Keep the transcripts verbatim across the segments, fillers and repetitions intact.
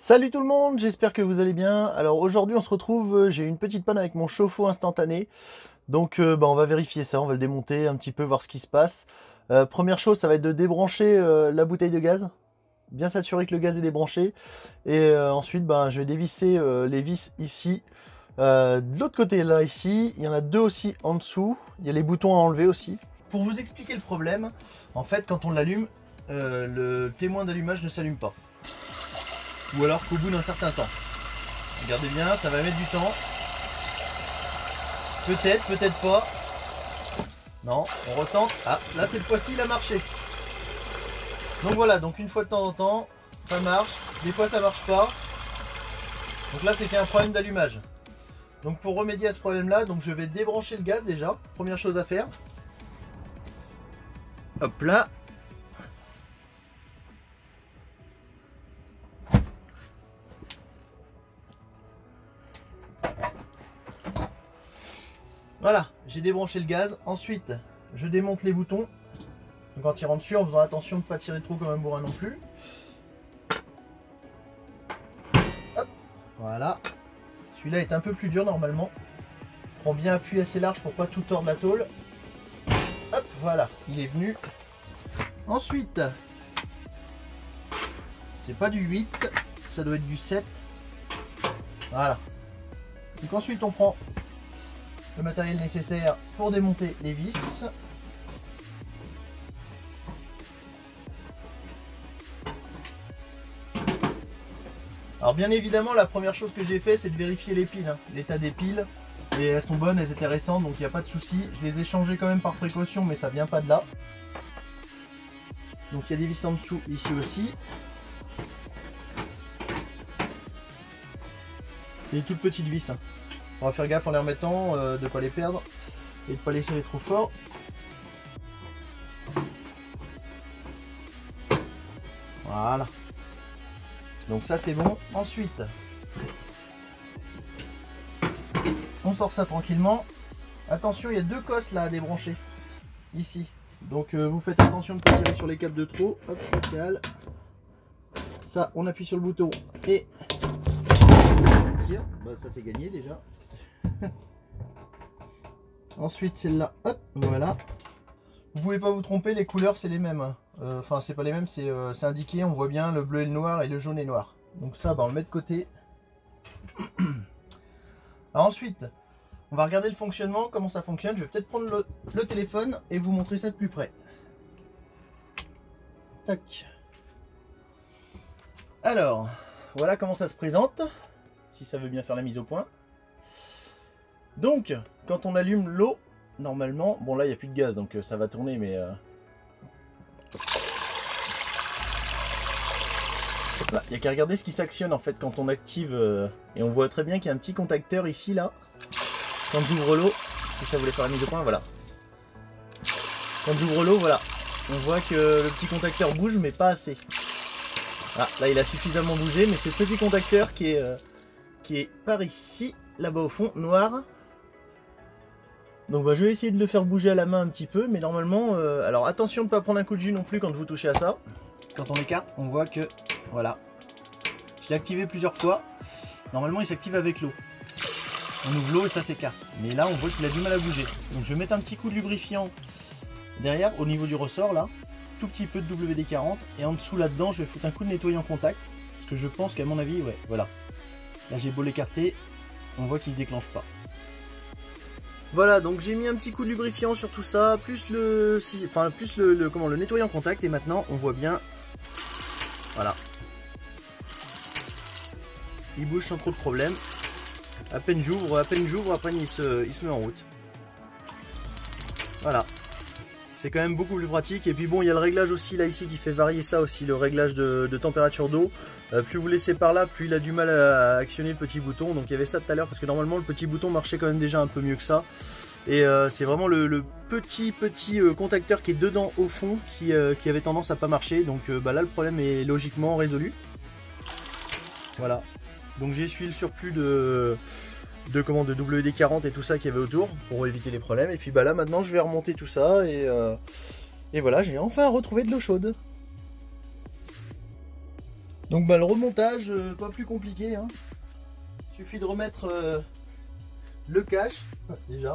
Salut tout le monde, j'espère que vous allez bien. Alors aujourd'hui on se retrouve, euh, j'ai une petite panne avec mon chauffe-eau instantané. Donc euh, bah, on va vérifier ça, on va le démonter un petit peu, voir ce qui se passe. Euh, première chose, ça va être de débrancher euh, la bouteille de gaz. Bien s'assurer que le gaz est débranché. Et euh, ensuite bah, je vais dévisser euh, les vis ici. Euh, de l'autre côté là ici, il y en a deux aussi en dessous. Il y a les boutons à enlever aussi. Pour vous expliquer le problème, en fait quand on l'allume, euh, le témoin d'allumage ne s'allume pas. Ou alors qu'au bout d'un certain temps. Regardez bien, ça va mettre du temps. Peut-être, peut-être pas. Non, on retente. Ah, là cette fois-ci il a marché. Donc voilà, donc une fois de temps en temps, ça marche. Des fois ça marche pas. Donc là c'est qu'il y a un problème d'allumage. Donc pour remédier à ce problème-là, donc je vais débrancher le gaz déjà. Première chose à faire. Hop là. Voilà, j'ai débranché le gaz. Ensuite, je démonte les boutons. Donc en tirant dessus, en faisant attention de ne pas tirer trop comme un bourrin non plus. Hop, voilà. Celui-là est un peu plus dur normalement. Prends bien appui assez large pour pas tout tordre la tôle. Hop, voilà, il est venu. Ensuite, c'est pas du huit, ça doit être du sept. Voilà. Donc ensuite, on prend le matériel nécessaire pour démonter les vis. Alors bien évidemment, la première chose que j'ai fait, c'est de vérifier les piles, hein, l'état des piles. Et elles sont bonnes, elles étaient récentes, donc il n'y a pas de souci. Je les ai changées quand même par précaution, mais ça vient pas de là. Donc il y a des vis en dessous, ici aussi. C'est des toutes petites vis. Hein. On va faire gaffe en les remettant, euh, de ne pas les perdre et de ne pas les serrer trop fort. Voilà. Donc ça c'est bon. Ensuite, on sort ça tranquillement. Attention, il y a deux cosses là à débrancher. Ici. Donc euh, vous faites attention de ne pas tirer sur les câbles de trop. Hop, je cale. Ça, on appuie sur le bouton et on tire. Bah, ça c'est gagné déjà. Ensuite celle-là, hop, voilà. Vous pouvez pas vous tromper, les couleurs c'est les mêmes. Euh, enfin c'est pas les mêmes, c'est euh, indiqué, on voit bien le bleu et le noir et le jaune et noir. Donc ça, bah, on le met de côté. Alors ensuite, on va regarder le fonctionnement, comment ça fonctionne. Je vais peut-être prendre le, le téléphone et vous montrer ça de plus près. Tac. Alors, voilà comment ça se présente, si ça veut bien faire la mise au point. Donc, quand on allume l'eau, normalement, bon là il n'y a plus de gaz donc euh, ça va tourner, mais euh... là, il n'y a qu'à regarder ce qui s'actionne en fait quand on active, euh... et on voit très bien qu'il y a un petit contacteur ici là. Quand j'ouvre l'eau, si ça voulait faire la mise au point, voilà. Quand j'ouvre l'eau, voilà, on voit que le petit contacteur bouge mais pas assez. Ah, là il a suffisamment bougé, mais c'est ce petit contacteur qui est, euh... qui est par ici, là-bas au fond, noir. Donc bah, je vais essayer de le faire bouger à la main un petit peu, mais normalement, euh, alors attention de ne pas prendre un coup de jus non plus quand vous touchez à ça. Quand on écarte, on voit que, voilà, je l'ai activé plusieurs fois. Normalement il s'active avec l'eau. On ouvre l'eau et ça s'écarte. Mais là on voit qu'il a du mal à bouger. Donc je vais mettre un petit coup de lubrifiant derrière, au niveau du ressort là, tout petit peu de W D quarante, et en dessous là-dedans je vais foutre un coup de nettoyant contact, parce que je pense qu'à mon avis, ouais, voilà. Là j'ai beau l'écarter, on voit qu'il se déclenche pas. Voilà, donc j'ai mis un petit coup de lubrifiant sur tout ça, plus le, enfin plus le, le, comment, le nettoyant contact, et maintenant on voit bien, voilà, il bouge sans trop de problème. À peine j'ouvre, à peine j'ouvre, après il se, il se met en route. Voilà, c'est quand même beaucoup plus pratique. Et puis bon, il y a le réglage aussi là ici qui fait varier ça aussi, le réglage de, de température d'eau. Euh, plus vous laissez par là, plus il a du mal à actionner le petit bouton. Donc il y avait ça tout à l'heure, parce que normalement le petit bouton marchait quand même déjà un peu mieux que ça. Et euh, c'est vraiment le, le petit petit euh, contacteur qui est dedans au fond qui, euh, qui avait tendance à pas marcher. Donc euh, bah là le problème est logiquement résolu. Voilà. Donc j'ai essuyé le surplus de, de, comment, de W D quarante et tout ça qu'il y avait autour pour éviter les problèmes. Et puis bah là maintenant je vais remonter tout ça et, euh, et voilà, j'ai enfin retrouvé de l'eau chaude. Donc bah, le remontage, euh, pas plus compliqué, hein. Suffit de remettre euh, le cache, déjà.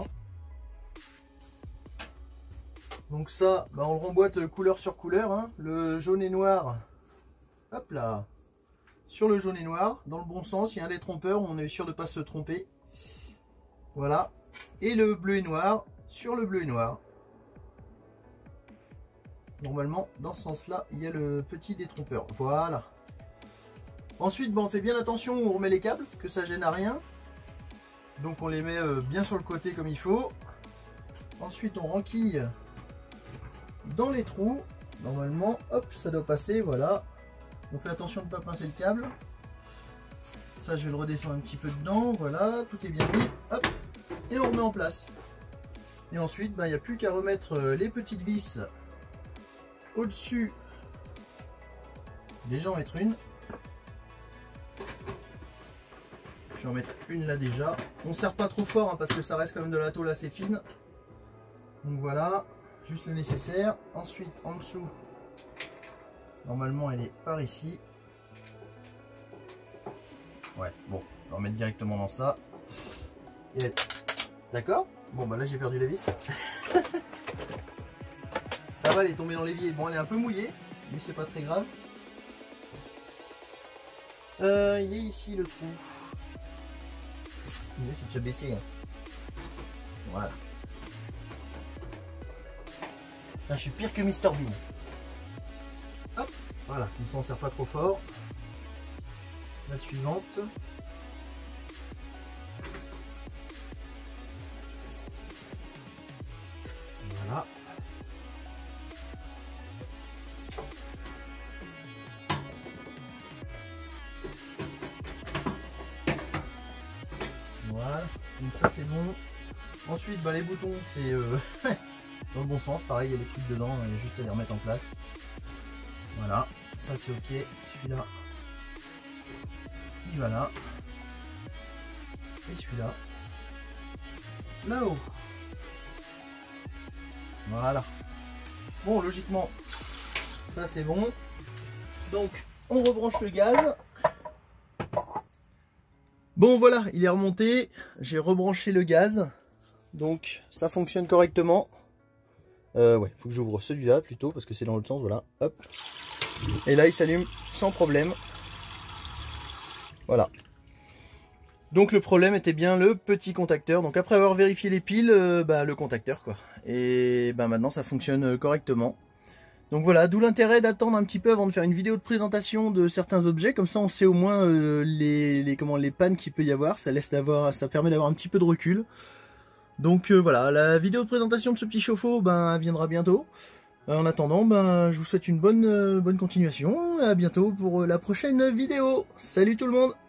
Donc ça, bah, on le remboîte couleur sur couleur, hein. Le jaune et noir, hop là, sur le jaune et noir, dans le bon sens, il y a un détrompeur, on est sûr de ne pas se tromper. Voilà. Et le bleu et noir, sur le bleu et noir. Normalement, dans ce sens-là, il y a le petit détrompeur. Voilà. Ensuite, bon, on fait bien attention où on remet les câbles, que ça gêne à rien. Donc on les met euh, bien sur le côté comme il faut. Ensuite, on renquille dans les trous. Normalement, hop, ça doit passer, voilà. On fait attention de ne pas pincer le câble. Ça, je vais le redescendre un petit peu dedans. Voilà, tout est bien mis. Hop, et on remet en place. Et ensuite, ben, il n'y a plus qu'à remettre les petites vis au-dessus. Déjà en mettre une. Je vais en mettre une là déjà. On ne serre pas trop fort hein, parce que ça reste quand même de la tôle assez fine. Donc voilà, juste le nécessaire. Ensuite, en dessous, normalement elle est par ici. Ouais, bon, on va remettre directement dans ça. Et d'accord. Bon bah là j'ai perdu la vis. Ça va, elle est tombée dans l'évier. Bon, elle est un peu mouillée, mais c'est pas très grave. Euh, il est ici le trou. C'est déjà baissé. Hein. Voilà. Là, je suis pire que Mister Bean. Hop, voilà, comme ça on ne serre pas trop fort. La suivante. Voilà. Voilà, donc ça c'est bon. Ensuite, bah, les boutons, c'est euh, dans le bon sens. Pareil, il y a des trucs dedans, il y a juste à les remettre en place. Voilà, ça c'est ok. Celui-là, il va là. Et celui-là, là-haut. Voilà. Bon, logiquement, ça c'est bon. Donc, on rebranche le gaz. Bon voilà, il est remonté, j'ai rebranché le gaz, donc ça fonctionne correctement. Euh, ouais, faut que j'ouvre celui-là plutôt parce que c'est dans l'autre sens, voilà, hop. Et là il s'allume sans problème. Voilà. Donc le problème était bien le petit contacteur, donc après avoir vérifié les piles, euh, bah, le contacteur quoi. Et bah, maintenant ça fonctionne correctement. Donc voilà, d'où l'intérêt d'attendre un petit peu avant de faire une vidéo de présentation de certains objets, comme ça on sait au moins euh, les, les, comment, les pannes qu'il peut y avoir, ça, laisse d'avoir, ça permet d'avoir un petit peu de recul. Donc euh, voilà, la vidéo de présentation de ce petit chauffe-eau ben, viendra bientôt. En attendant, ben, je vous souhaite une bonne, euh, bonne continuation, à bientôt pour la prochaine vidéo. Salut tout le monde!